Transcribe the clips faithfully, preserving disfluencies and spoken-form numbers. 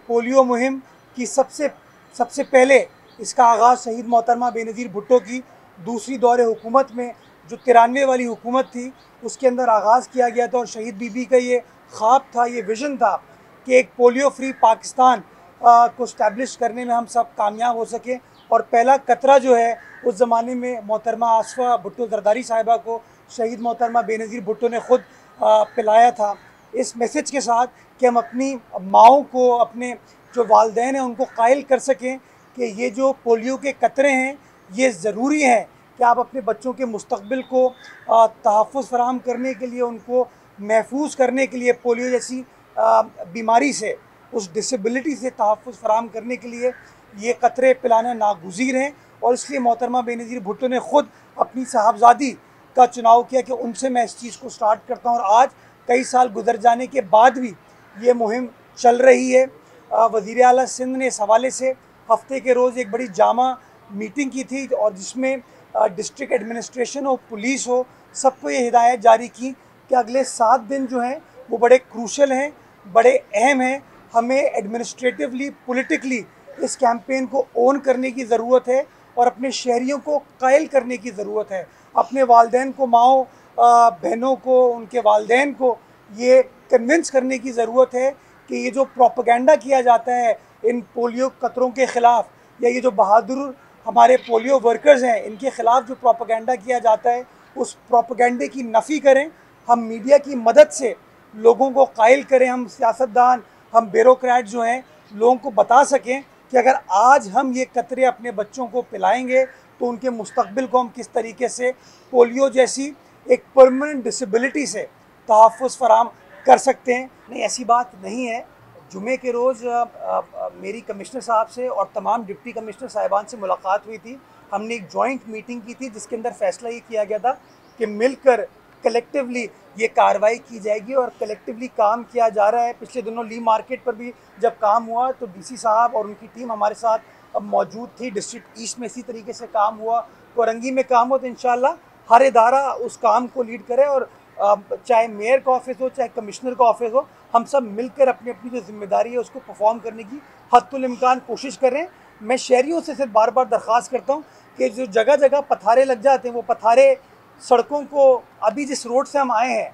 Polio मुहिम की सबसे सबसे पहले इसका आगाज़ शहीद मोहतरमा बेनज़ीर भुट्टो की दूसरी दौरे हुकूमत में जो तिरानवे वाली हुकूमत थी उसके अंदर आगाज़ किया गया था। और शहीद बीबी का ये ख्वाब था, ये विज़न था कि एक पोलियो फ्री पाकिस्तान आ, को इस्टेब्लिश करने में हम सब कामयाब हो सकें। और पहला कतरा जो है उस ज़माने में मोहतरमा आसफ़ा भुट्टो ज़रदारी साहिबा को शहीद मोहतरमा बेनज़ीर भुट्टो ने ख़ुद पिलाया था, इस मैसेज के साथ कि हम अपनी माओं को, अपने जो वालदैन हैं उनको कायल कर सकें कि ये जो पोलियो के कतरे हैं ये ज़रूरी हैं कि आप अपने बच्चों के मुस्तक़बिल को तहफ़्फ़ुज़ फ़राहम करने के लिए, उनको महफूज करने के लिए, पोलियो जैसी बीमारी से, उस डिसेबिलिटी से तहफ़्फ़ुज़ फ़राहम करने के लिए ये कतरे पिलाना नागुज़ीर हैं। और इसलिए मोहतरमा बेनज़ीर भुट्टो ने ख़ुद अपनी साहबजादी का चुनाव किया कि उनसे मैं इस चीज़ को स्टार्ट करता हूँ। और आज कई साल गुजर जाने के बाद भी ये मुहिम चल रही है। वज़ीर आला सिंध ने इस हवाले से हफ्ते के रोज़ एक बड़ी जामा मीटिंग की थी और जिसमें डिस्ट्रिक्ट एडमिनिस्ट्रेशन हो, पुलिस हो, सबको ये हिदायत जारी की कि अगले सात दिन जो हैं वो बड़े क्रूशल हैं, बड़े अहम हैं। हमें एडमिनिस्ट्रेटिवली, पॉलिटिकली इस कैंपेन को ओन करने की ज़रूरत है और अपने शहरियों को कायल करने की ज़रूरत है। अपने वालदैन को, माओ बहनों को, उनके वालदैन को ये कन्विंस करने की ज़रूरत है कि ये जो प्रोपेगेंडा किया जाता है इन पोलियो कतरों के ख़िलाफ़, या ये जो बहादुर हमारे पोलियो वर्कर्स हैं इनके ख़िलाफ़ जो प्रोपेगेंडा किया जाता है, उस प्रोपेगेंडे की नफ़ी करें। हम मीडिया की मदद से लोगों को कायल करें, हम सियासतदान, हम ब्यूरोक्रेट जो हैं लोगों को बता सकें कि अगर आज हम ये कतरे अपने बच्चों को पिलाएंगे तो उनके मुस्तक़बिल को हम किस तरीके से पोलियो जैसी एक परमानेंट डिसेबिलिटी से तहफ़्फ़ुज़ फ़राहम कर सकते हैं। नहीं, ऐसी बात नहीं है। जुमे के रोज़ मेरी कमिश्नर साहब से और तमाम डिप्टी कमिश्नर साहिबान से मुलाकात हुई थी। हमने एक जॉइंट मीटिंग की थी जिसके अंदर फ़ैसला ये किया गया था कि मिलकर कलेक्टिवली ये कार्रवाई की जाएगी और कलेक्टिवली काम किया जा रहा है। पिछले दिनों ली मार्केट पर भी जब काम हुआ तो डीसी साहब और उनकी टीम हमारे साथ मौजूद थी। डिस्ट्रिक्ट ईस्ट में इसी तरीके से काम हुआ, कोरंगी में काम हो, तो इंशाल्लाह हर इदारा उस काम को लीड करे और चाहे मेयर का ऑफिस हो, चाहे कमिश्नर का ऑफिस हो, हम सब मिलकर अपनी अपनी जो जिम्मेदारी है उसको परफॉर्म करने की हद्दुल इम्कान कोशिश करें। मैं शहरियों से सिर्फ बार बार दरख्वास्त करता हूँ कि जो जगह जगह पथारे लग जाते हैं वो पथारे सड़कों को, अभी जिस रोड से हम आए हैं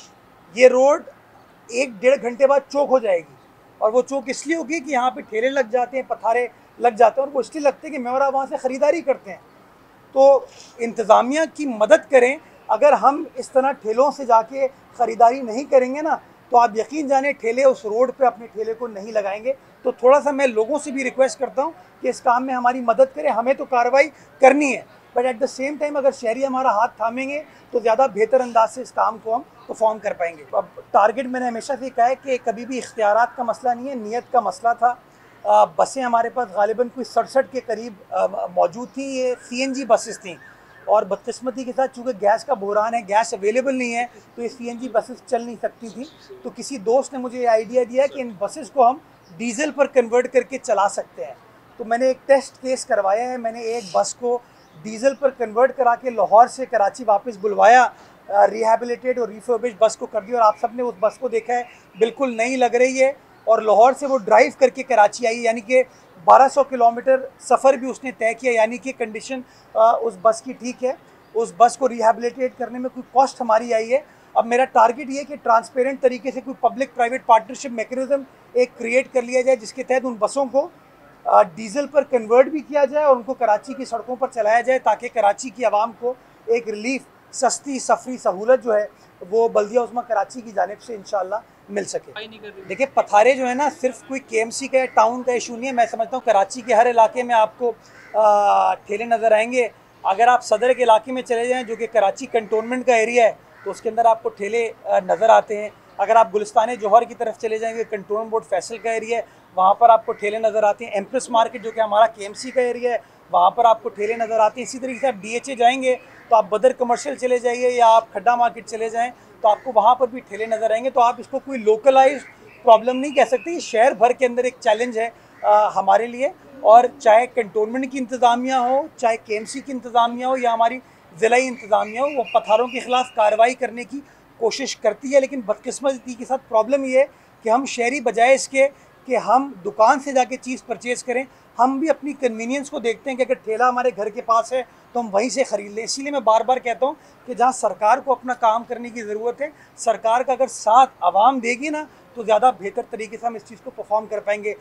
ये रोड एक डेढ़ घंटे बाद चौक हो जाएगी। और वो चौक इसलिए होगी कि यहाँ पे ठेले लग जाते हैं, पथारे लग जाते हैं और वो इसलिए लगते हैं कि मेवरा वहाँ से ख़रीदारी करते हैं। तो इंतज़ामिया की मदद करें। अगर हम इस तरह ठेलों से जाके ख़रीदारी नहीं करेंगे ना तो आप यकीन जाने ठेले उस रोड पे अपने ठेले को नहीं लगाएंगे। तो थोड़ा सा मैं लोगों से भी रिक्वेस्ट करता हूँ कि इस काम में हमारी मदद करें। हमें तो कार्रवाई करनी है but at the same time अगर शहरी हमारा हाथ थामेंगे तो ज़्यादा बेहतर अंदाज से इस काम को हम परफॉर्म कर पाएंगे। अब टारगेट मैंने हमेशा से कहा है कि कभी भी इख्तियारात का मसला नहीं है, नीयत का मसला था। आ, बसें हमारे पास गालिबन कोई सड़सठ के करीब मौजूद थी। ये सी एन जी बसेस थी और बदकिस्मती के साथ चूँकि गैस का बहरान है, गैस अवेलेबल नहीं है, तो ये सी एन जी बसेस चल नहीं सकती थी। तो किसी दोस्त ने मुझे ये आइडिया दिया कि इन बसेस को हम डीजल पर कन्वर्ट करके चला सकते हैं। तो मैंने एक टेस्ट केस करवाया है। मैंने एक बस को डीजल पर कन्वर्ट करा के लाहौर से कराची वापस बुलवाया, रिहेबिलिटेट और रिफर्बिश बस को कर दिया। और आप सब ने उस बस को देखा है, बिल्कुल नई लग रही है। और लाहौर से वो ड्राइव करके कराची आई, यानी कि बारह सौ किलोमीटर सफ़र भी उसने तय किया, यानी कि कंडीशन उस बस की ठीक है। उस बस को रिहेबिलिटेट करने में कोई कॉस्ट हमारी आई है। अब मेरा टारगेट ये है कि ट्रांसपेरेंट तरीके से कोई पब्लिक प्राइवेट पार्टनरशिप मैकेनिज्म एक क्रिएट कर लिया जाए जिसके तहत उन बसों को डीजल पर कन्वर्ट भी किया जाए और उनको कराची की सड़कों पर चलाया जाए ताकि कराची की आवाम को एक रिलीफ, सस्ती सफरी सहूलत जो है वो बल्दिया उस्मा कराची की जानिब से इंशाल्लाह मिल सके। देखिए, पथारे जो है ना सिर्फ कोई के एम सी का या टाउन का इशू नहीं है। मैं समझता हूँ कराची के हर इलाके में आपको ठेले नज़र आएंगे। अगर आप सदर के इलाके में चले जाएँ जो कि कराची कंटोनमेंट का एरिया है तो उसके अंदर आपको ठेले नज़र आते हैं। अगर आप गुलिस्तान जौहर की तरफ चले जाएंगे, कंटोनमेंट बोर्ड फैसल का एरिया है, वहाँ पर आपको ठेले नज़र आते हैं। एम्प्रेस मार्केट जो कि हमारा के एम सी का एरिया है, वहाँ पर आपको ठेले नज़र आते हैं। इसी तरीके से आप डी एच ए जाएंगे तो आप बदर कमर्शियल चले जाइए या आप खड्डा मार्केट चले जाएँ तो आपको वहाँ पर भी ठेले नज़र आएंगे। तो आप इसको कोई लोकलाइज प्रॉब्लम नहीं कह सकते, ये शहर भर के अंदर एक चैलेंज है आ, हमारे लिए। और चाहे कंटोनमेंट की इंतज़ामिया हो, चाहे के एम सी की इंतज़ामिया हो या हमारी ज़िलाई इंतज़ामिया हो, वो पत्थरों के ख़िलाफ़ कार्रवाई करने की कोशिश करती है। लेकिन बदकिस्मती के साथ प्रॉब्लम ये है कि हम शहरी बजाय इसके कि हम दुकान से जाके चीज़ परचेज़ करें। हम भी अपनी कन्वीनियंस को देखते हैं कि अगर ठेला हमारे घर के पास है तो हम वहीं से ख़रीद लें। इसीलिए मैं बार बार कहता हूँ कि जहाँ सरकार को अपना काम करने की ज़रूरत है, सरकार का अगर साथ आवाम देगी ना, तो ज़्यादा बेहतर तरीके से हम इस चीज़ को परफॉर्म कर पाएंगे।